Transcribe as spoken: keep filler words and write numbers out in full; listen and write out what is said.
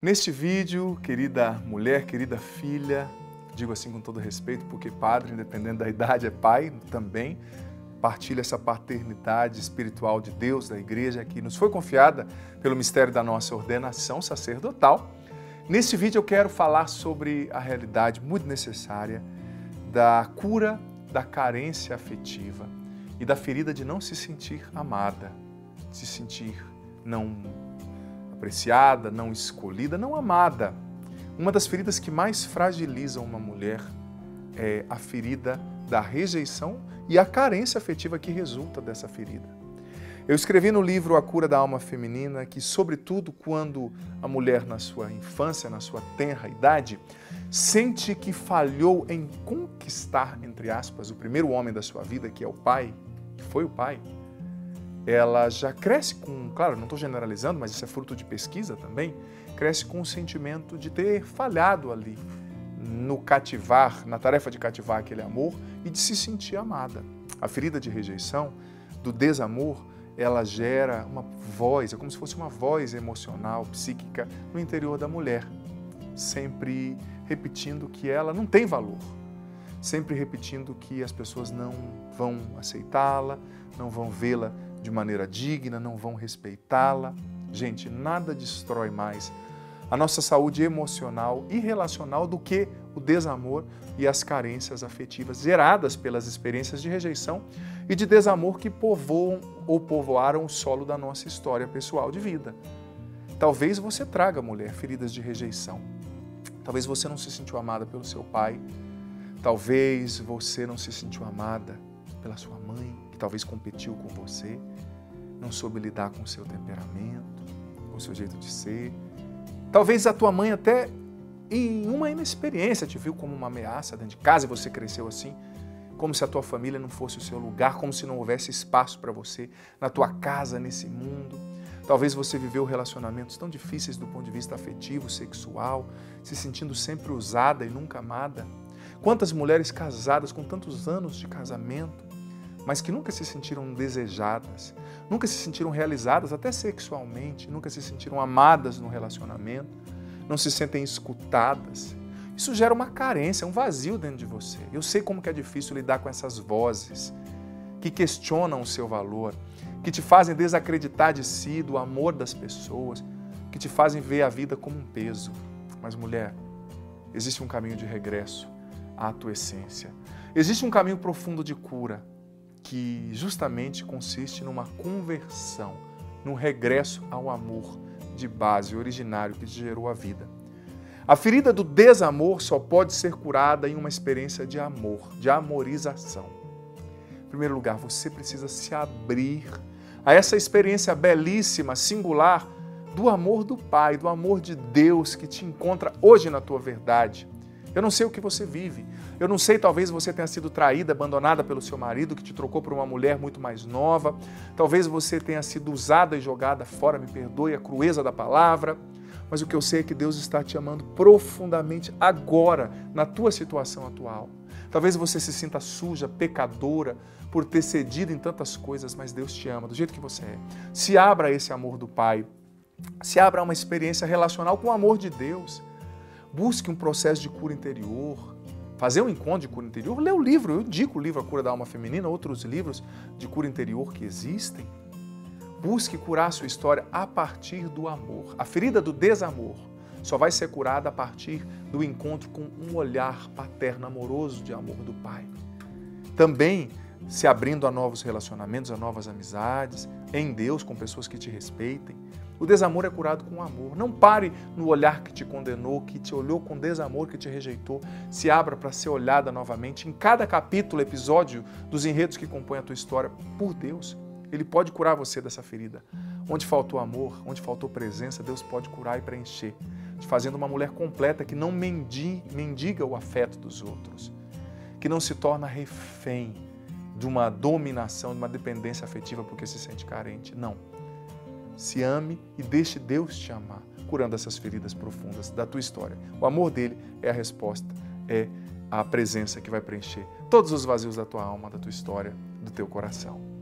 Neste vídeo, querida mulher, querida filha, digo assim com todo respeito, porque padre, independente da idade, é pai também, partilha essa paternidade espiritual de Deus, da igreja, que nos foi confiada pelo mistério da nossa ordenação sacerdotal. Neste vídeo eu quero falar sobre a realidade muito necessária da cura da carência afetiva e da ferida de não se sentir amada, de se sentir não apreciada, não escolhida, não amada. Uma das feridas que mais fragilizam uma mulher é a ferida da rejeição e a carência afetiva que resulta dessa ferida. Eu escrevi no livro A Cura da Alma Feminina que, sobretudo quando a mulher na sua infância, na sua tenra idade, sente que falhou em conquistar, entre aspas, o primeiro homem da sua vida, que é o pai, que foi o pai, ela já cresce com, claro, não estou generalizando, mas isso é fruto de pesquisa também, cresce com o sentimento de ter falhado ali no cativar, na tarefa de cativar aquele amor e de se sentir amada. A ferida de rejeição, do desamor, ela gera uma voz, é como se fosse uma voz emocional, psíquica no interior da mulher, sempre repetindo que ela não tem valor, sempre repetindo que as pessoas não vão aceitá-la, não vão vê-la de maneira digna, não vão respeitá-la. Gente, nada destrói mais a nossa saúde emocional e relacional do que o desamor e as carências afetivas geradas pelas experiências de rejeição e de desamor que povoam ou povoaram o solo da nossa história pessoal de vida. Talvez você traga, mulher, feridas de rejeição. Talvez você não se sentiu amada pelo seu pai. Talvez você não se sentiu amada pela sua mãe, que talvez competiu com você, não soube lidar com o seu temperamento, com o seu jeito de ser. Talvez a tua mãe até em uma inexperiência te viu como uma ameaça dentro de casa e você cresceu assim, como se a tua família não fosse o seu lugar, como se não houvesse espaço para você na tua casa, nesse mundo. Talvez você viveu relacionamentos tão difíceis do ponto de vista afetivo, sexual, se sentindo sempre usada e nunca amada. Quantas mulheres casadas com tantos anos de casamento, mas que nunca se sentiram desejadas, nunca se sentiram realizadas até sexualmente, nunca se sentiram amadas no relacionamento, não se sentem escutadas. Isso gera uma carência, um vazio dentro de você. Eu sei como que é difícil lidar com essas vozes que questionam o seu valor, que te fazem desacreditar de si, do amor das pessoas, que te fazem ver a vida como um peso. Mas, mulher, existe um caminho de regresso à tua essência. Existe um caminho profundo de cura, que justamente consiste numa conversão, num regresso ao amor de base, originário, que te gerou a vida. A ferida do desamor só pode ser curada em uma experiência de amor, de amorização. Em primeiro lugar, você precisa se abrir a essa experiência belíssima, singular, do amor do Pai, do amor de Deus que te encontra hoje na tua verdade. Eu não sei o que você vive. Eu não sei, talvez você tenha sido traída, abandonada pelo seu marido, que te trocou por uma mulher muito mais nova. Talvez você tenha sido usada e jogada fora, me perdoe a crueza da palavra. Mas o que eu sei é que Deus está te amando profundamente agora, na tua situação atual. Talvez você se sinta suja, pecadora, por ter cedido em tantas coisas, mas Deus te ama do jeito que você é. Se abra a esse amor do Pai. Se abra a uma experiência relacional com o amor de Deus. Busque um processo de cura interior, fazer um encontro de cura interior, lê o livro, eu indico o livro A Cura da Alma Feminina, outros livros de cura interior que existem. Busque curar a sua história a partir do amor. A ferida do desamor só vai ser curada a partir do encontro com um olhar paterno, amoroso de amor do Pai. Também se abrindo a novos relacionamentos, a novas amizades, em Deus, com pessoas que te respeitem. O desamor é curado com amor. Não pare no olhar que te condenou, que te olhou com desamor, que te rejeitou. Se abra para ser olhada novamente em cada capítulo, episódio dos enredos que compõem a tua história por Deus. Ele pode curar você dessa ferida. Onde faltou amor, onde faltou presença, Deus pode curar e preencher, te fazendo uma mulher completa que não mendiga o afeto dos outros, que não se torna refém de uma dominação, de uma dependência afetiva porque se sente carente. Não. Se ame e deixe Deus te amar, curando essas feridas profundas da tua história. O amor dele é a resposta, é a presença que vai preencher todos os vazios da tua alma, da tua história, do teu coração.